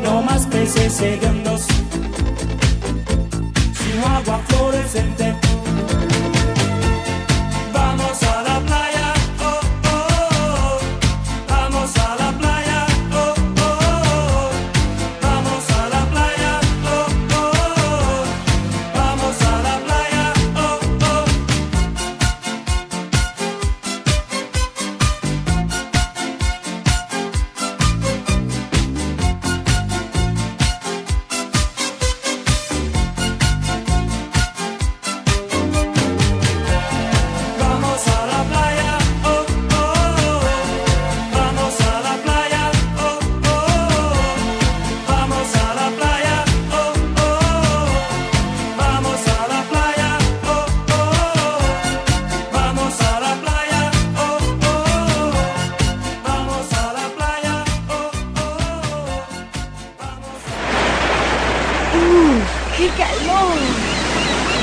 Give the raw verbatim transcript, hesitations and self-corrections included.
no más peces hediondos, sino agua fluorescente. Vamos a la playa, oh, oh, oh. Vamos a la playa, oh, oh, oh. Vamos a la playa, oh, oh, oh. Vamos a la playa, oh, oh. Vamos a la playa, oh, oh, oh. Vamos a la playa, oh, oh, oh. Vamos a la playa, oh, oh, oh. Vamos a la playa, oh, oh, oh. Vamos a la playa, oh, oh, oh. Vamos a la playa, oh, oh, oh. ¡Uh! ¡Qué calor!